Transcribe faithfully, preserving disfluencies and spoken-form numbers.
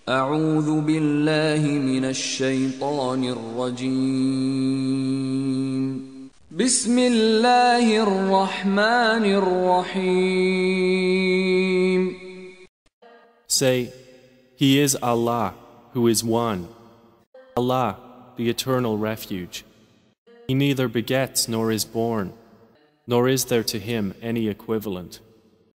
أعوذ بالله من الشيطان الرجيم. بسم الله الرحمن الرحيم. Say, He is Allah, who is one, Allah, the eternal refuge. He neither begets nor is born, nor is there to Him any equivalent.